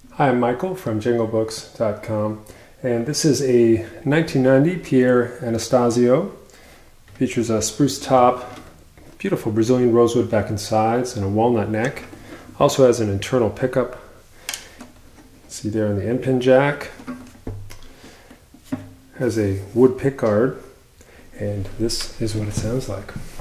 Hi, I'm Michael from jinglebooks.com, and this is a 1990 Pierre Anastasio. Features a spruce top, beautiful Brazilian rosewood back and sides, and a walnut neck. Also has an internal pickup. See there in the end pin jack. Has a wood pickguard, and this is what it sounds like.